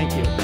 Thank you.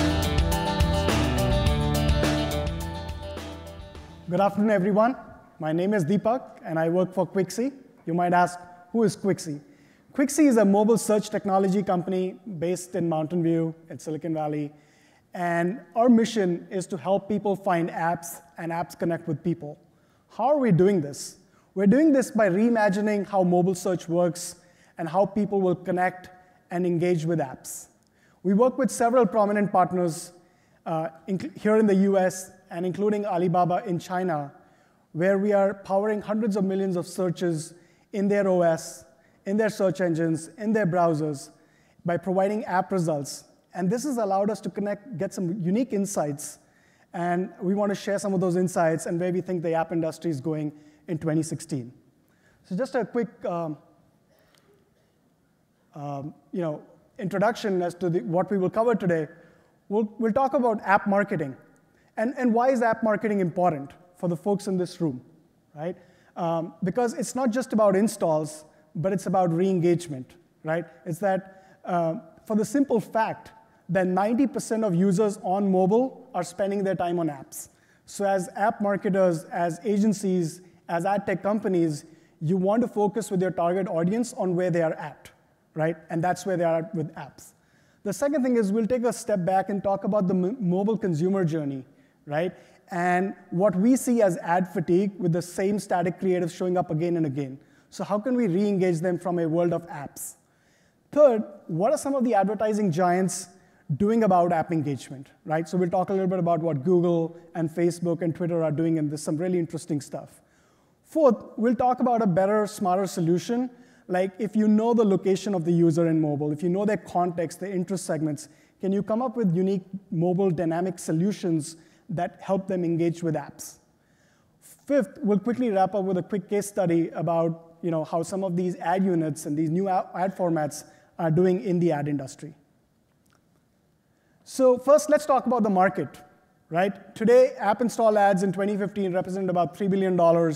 Good afternoon, everyone. My name is Deepak, and I work for Quixey. You might ask, who is Quixey? Quixey is a mobile search technology company based in Mountain View in Silicon Valley. And our mission is to help people find apps and apps connect with people. How are we doing this? We're doing this by reimagining how mobile search works and how people will connect and engage with apps. We work with several prominent partners here in the US and including Alibaba in China, where we are powering hundreds of millions of searches in their OS, in their search engines, in their browsers, by providing app results. And this has allowed us to get some unique insights, and we want to share some of those insights and where we think the app industry is going in 2016. So just a quick introduction as to what we will cover today. We'll talk about app marketing, and why is app marketing important for the folks in this room, right? Because it's not just about installs, but it's about re-engagement, right? It's that for the simple fact that 90% of users on mobile are spending their time on apps. So as app marketers, as agencies, as ad tech companies, you want to focus with your target audience on where they are at, right? And that's where they are at with apps. The second thing is we'll take a step back and talk about the mobile consumer journey, right? And what we see as ad fatigue with the same static creatives showing up again and again. So how can we re-engage them from a world of apps? Third, what are some of the advertising giants doing about app engagement, right? So we'll talk a little bit about what Google and Facebook and Twitter are doing, and there's some really interesting stuff. Fourth, we'll talk about a better, smarter solution. Like if you know the location of the user in mobile, if you know their context, their interest segments, can you come up with unique mobile dynamic solutions that help them engage with apps? Fifth, we'll quickly wrap up with a quick case study about how some of these ad units and these new ad formats are doing in the ad industry. So first, let's talk about the market, right? Today, app install ads in 2015 represent about $3 billion.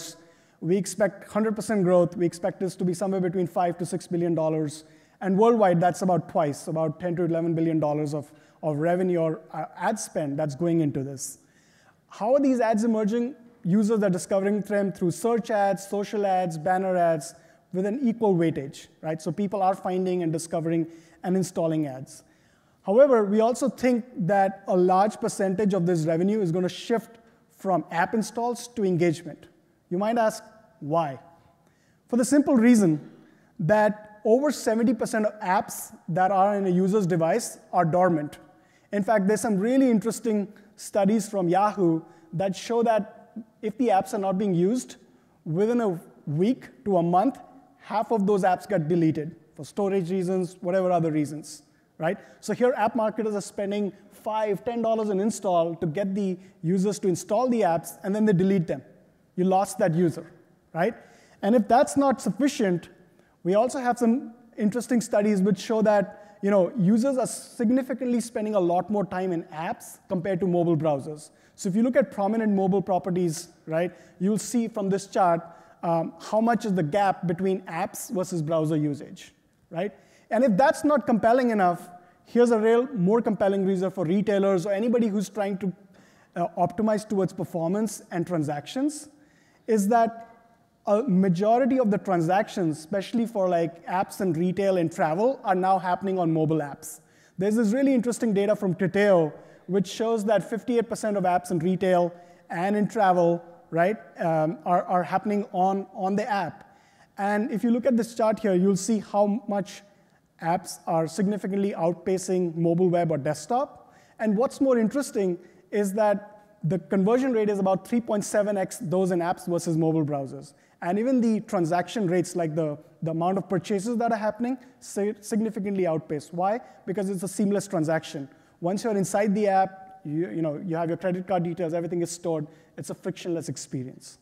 We expect 100% growth. We expect this to be somewhere between $5 to $6 billion. And worldwide, that's about twice, about $10 to $11 billion of revenue or ad spend that's going into this. How are these ads emerging? Users are discovering them through search ads, social ads, banner ads, with an equal weightage, right? So people are finding and discovering and installing ads. However, we also think that a large percentage of this revenue is going to shift from app installs to engagement. You might ask, why? For the simple reason that over 70% of apps that are in a user's device are dormant. In fact, there's some really interesting studies from Yahoo that show that if the apps are not being used, within a week to a month, half of those apps get deleted for storage reasons, whatever other reasons, right? So here, app marketers are spending $5, $10 an install to get the users to install the apps, and then they delete them. You lost that user, right? And if that's not sufficient, we also have some interesting studies which show that users are significantly spending a lot more time in apps compared to mobile browsers. So if you look at prominent mobile properties, right, you'll see from this chart how much is the gap between apps versus browser usage, right? And if that's not compelling enough, here's a more compelling reason for retailers or anybody who's trying to optimize towards performance and transactions, is that a majority of the transactions, especially for like apps and retail and travel, are now happening on mobile apps. There's this really interesting data from Criteo, which shows that 58% of apps in retail and in travel, right, are happening on the app. And if you look at this chart here, you'll see how much apps are significantly outpacing mobile web or desktop. And what's more interesting is that the conversion rate is about 3.7x those in apps versus mobile browsers. And even the transaction rates, like the amount of purchases that are happening, significantly outpace. Why? Because it's a seamless transaction. Once you're inside the app, you have your credit card details, everything is stored. It's a frictionless experience.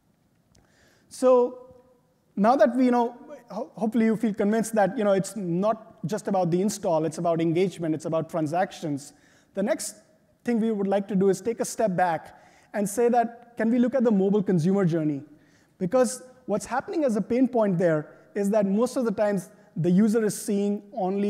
So now that we hopefully you feel convinced that it's not just about the install, it's about engagement, it's about transactions. The next thing we would like to do is take a step back and say that, can we look at the mobile consumer journey? Because what's happening as a pain point there is that most of the times the user is seeing only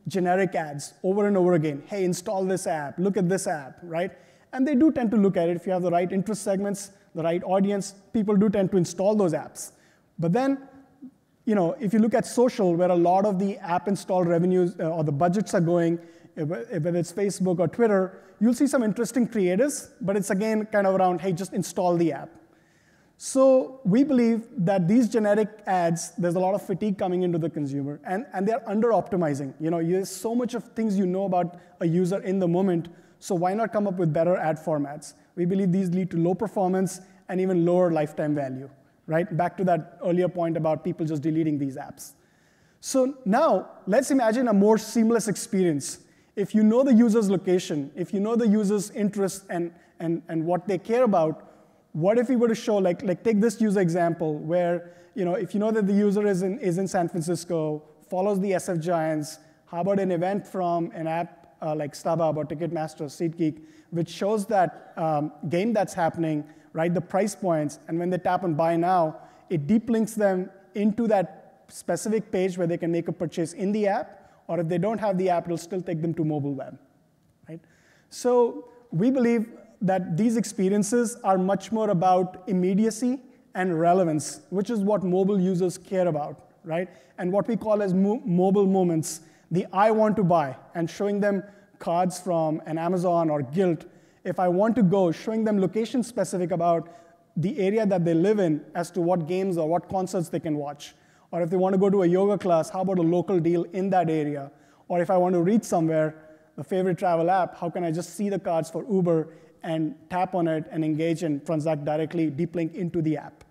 generic ads over and over again. Hey, install this app, look at this app, right? And they do tend to look at it. If you have the right interest segments, the right audience, people do tend to install those apps. But then, if you look at social, where a lot of the app install revenues or the budgets are going, whether it's Facebook or Twitter, you'll see some interesting creatives, but it's again kind of around, hey, just install the app. So we believe that these generic ads, there's a lot of fatigue coming into the consumer, and they're under-optimizing. There's so much of things you know about a user in the moment, so why not come up with better ad formats? We believe these lead to low performance and even lower lifetime value, right? Back to that earlier point about people just deleting these apps. So now, let's imagine a more seamless experience. If you know the user's location, if you know the user's interests and what they care about, what if we were to show, like take this user example, where if you know that the user is in San Francisco, follows the SF Giants, how about an event from an app like StubHub or Ticketmaster or SeatGeek, which shows that game that's happening, right, the price points, and when they tap on Buy Now, it deep links them into that specific page where they can make a purchase in the app, or if they don't have the app, it'll still take them to mobile web, right? So we believe that these experiences are much more about immediacy and relevance, which is what mobile users care about, right? And what we call as mobile moments, the I want to buy, and showing them cards from an Amazon or Gilt. If I want to go, showing them location specific about the area that they live in as to what games or what concerts they can watch. Or if they want to go to a yoga class, how about a local deal in that area? Or if I want to read somewhere, the favorite travel app, how can I just see the cards for Uber and tap on it and engage and transact directly, deep link into the app?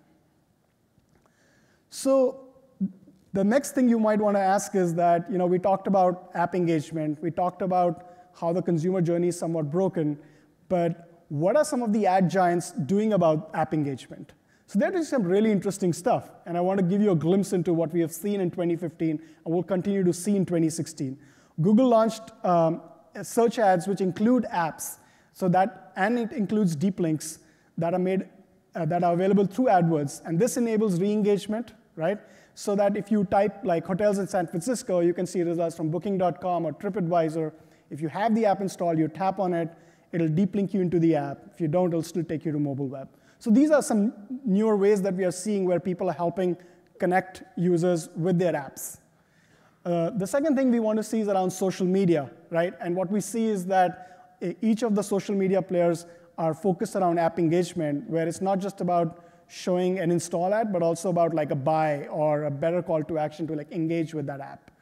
So the next thing you might want to ask is that, we talked about app engagement, we talked about how the consumer journey is somewhat broken, but what are some of the ad giants doing about app engagement? So they're doing some really interesting stuff, and I want to give you a glimpse into what we have seen in 2015 and will continue to see in 2016. Google launched search ads which include apps, and it includes deep links that are available through AdWords, and this enables re-engagement, right? So that if you type like hotels in San Francisco, you can see results from Booking.com or TripAdvisor. If you have the app installed, you tap on it, it'll deep link you into the app. If you don't, it'll still take you to mobile web. So these are some newer ways that we are seeing where people are helping connect users with their apps. The second thing we want to see is around social media, right? And what we see is that each of the social media players are focused around app engagement, where it's not just about showing an install ad, but also about like a buy or a better call to action to like engage with that app.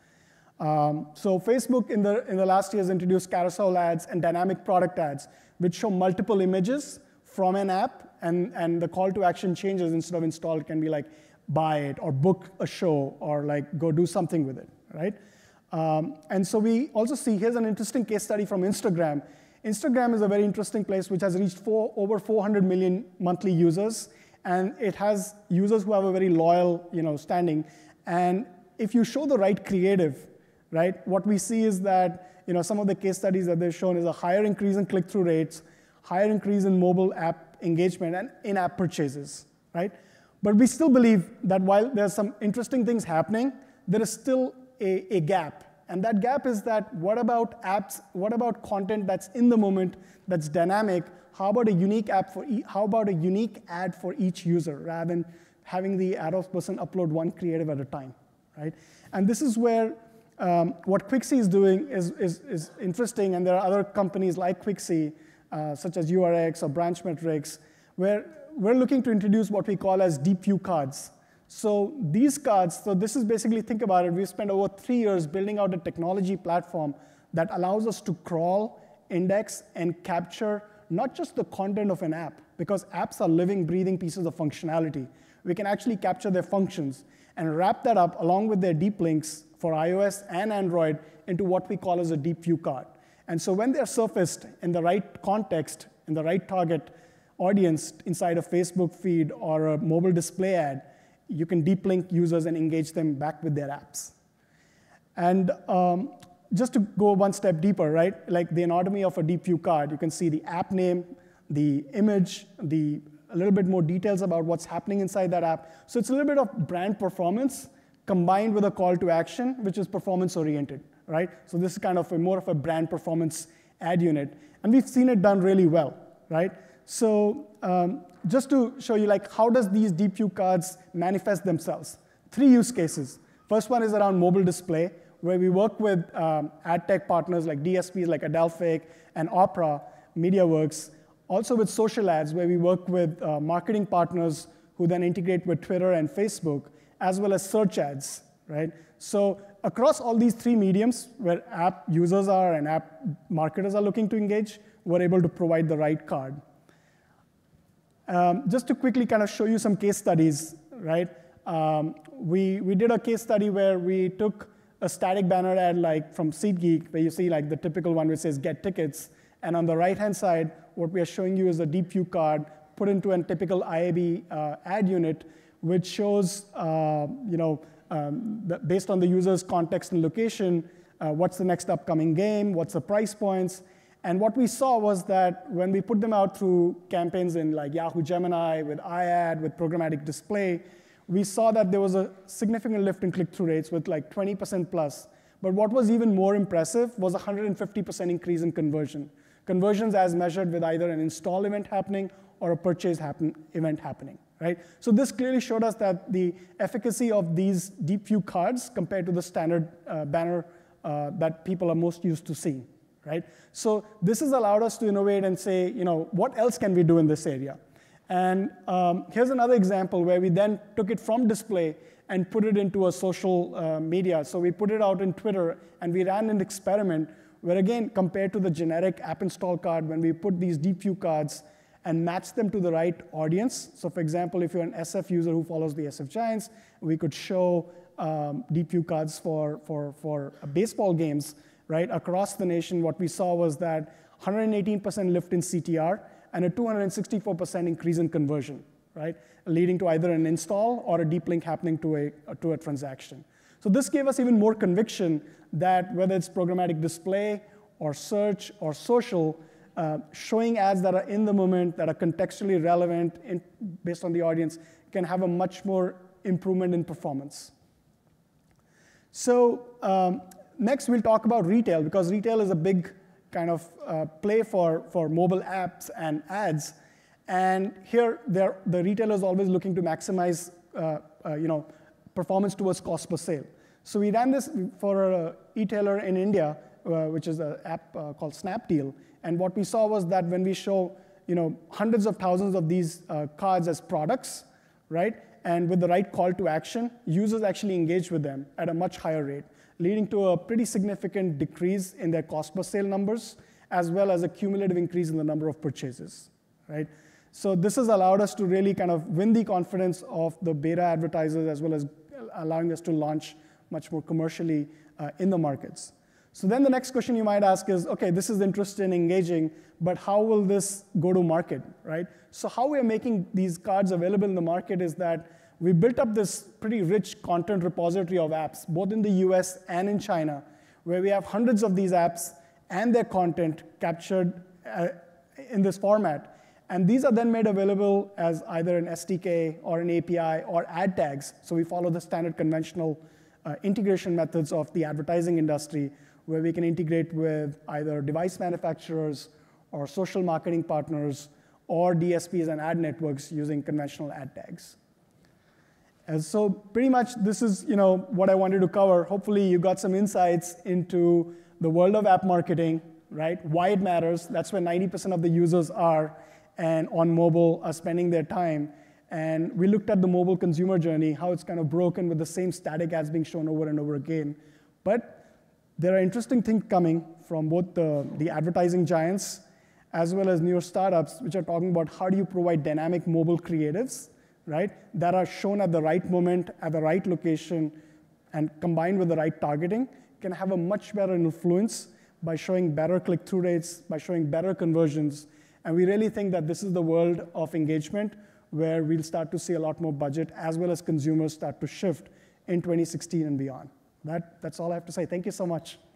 So Facebook in the last year has introduced carousel ads and dynamic product ads, which show multiple images from an app, and the call to action changes. Instead of install, it can be like buy it or book a show or like go do something with it, right? And so we also see, here's an interesting case study from Instagram. Instagram is a very interesting place which has reached over 400 million monthly users, and it has users who have a very loyal standing. And if you show the right creative, right, what we see is that some of the case studies that they've shown is a higher increase in click-through rates, higher increase in mobile app engagement, and in-app purchases, right? But we still believe that while there's some interesting things happening, there is still a gap. And that gap is that what about apps, what about content that's in the moment, that's dynamic? How about a unique ad for each user, rather than having the ad ops person upload one creative at a time, right? And this is where what Quixey is doing is interesting, and there are other companies like Quixey, such as URX or Branch Metrics, where we're looking to introduce what we call as deep view cards. So these cards, so this is basically, think about it, we've spent over 3 years building out a technology platform that allows us to crawl, index, and capture not just the content of an app, because apps are living, breathing pieces of functionality. We can actually capture their functions and wrap that up along with their deep links for iOS and Android into what we call as a deep view card. And so when they're surfaced in the right context, in the right target audience inside a Facebook feed or a mobile display ad, you can deep link users and engage them back with their apps. And just to go one step deeper, right? Like the anatomy of a deep view card, you can see the app name, the image, a little bit more details about what's happening inside that app. So it's a little bit of brand performance combined with a call to action, which is performance oriented, right? So this is kind of more of a brand performance ad unit. And we've seen it done really well, right? So just to show you like how does these deep view cards manifest themselves. 3 use cases. First one is around mobile display, where we work with ad tech partners like DSPs like Adelphic and Opera, MediaWorks. Also with social ads, where we work with marketing partners who then integrate with Twitter and Facebook, as well as search ads, right? So across all these 3 mediums where app users are and app marketers are looking to engage, we're able to provide the right card. Just to quickly kind of show you some case studies, right? We did a case study where we took a static banner ad like from SeatGeek, where you see like the typical one which says get tickets. And on the right-hand side, what we are showing you is a deep view card put into a typical IAB ad unit, which shows, based on the user's context and location, what's the next upcoming game, what's the price points. And what we saw was that when we put them out through campaigns in like Yahoo Gemini, with iAd, with programmatic display, we saw that there was a significant lift in click-through rates with like 20% plus. But what was even more impressive was a 150% increase in conversion. Conversions as measured with either an install event happening or a purchase event happening, right? So this clearly showed us that the efficacy of these deep view cards compared to the standard banner that people are most used to seeing, right? So this has allowed us to innovate and say, what else can we do in this area? And here's another example where we then took it from display and put it into a social media. So we put it out in Twitter, and we ran an experiment where, again, compared to the generic app install card, when we put these deep view cards and match them to the right audience. So for example, if you're an SF user who follows the SF Giants, we could show deep view cards for baseball games, right? Across the nation, what we saw was that 118% lift in CTR and a 264% increase in conversion, right? Leading to either an install or a deep link happening to a transaction. So this gave us even more conviction that whether it's programmatic display or search or social, showing ads that are in the moment, that are contextually relevant based on the audience, can have a much more improvement in performance. So next, we'll talk about retail, because retail is a big kind of play for mobile apps and ads. And here, the retailer is always looking to maximize performance towards cost per sale. So we ran this for an e-tailer in India, which is an app called Snapdeal. And what we saw was that when we show hundreds of thousands of these cards as products, right, and with the right call to action, users actually engage with them at a much higher rate, leading to a pretty significant decrease in their cost per sale numbers, as well as a cumulative increase in the number of purchases, right? So this has allowed us to really kind of win the confidence of the beta advertisers, as well as allowing us to launch much more commercially in the markets. So then the next question you might ask is, okay, this is interesting and engaging, but how will this go to market, right? So how we are making these cards available in the market is that we built up this pretty rich content repository of apps, both in the US and in China, where we have hundreds of these apps and their content captured in this format. And these are then made available as either an SDK or an API or ad tags. So we follow the standard conventional integration methods of the advertising industry, where we can integrate with either device manufacturers or social marketing partners or DSPs and ad networks using conventional ad tags. And so pretty much this is what I wanted to cover. Hopefully you got some insights into the world of app marketing, right? Why it matters. That's where 90% of the users are, and on mobile are spending their time. And we looked at the mobile consumer journey, how it's kind of broken with the same static ads being shown over and over again. But there are interesting things coming from both the advertising giants as well as newer startups, which are talking about how do you provide dynamic mobile creatives, right, that are shown at the right moment, at the right location, and combined with the right targeting, can have a much better influence by showing better click-through rates, by showing better conversions. And we really think that this is the world of engagement, where we'll start to see a lot more budget, as well as consumers start to shift in 2016 and beyond. That's all I have to say. Thank you so much.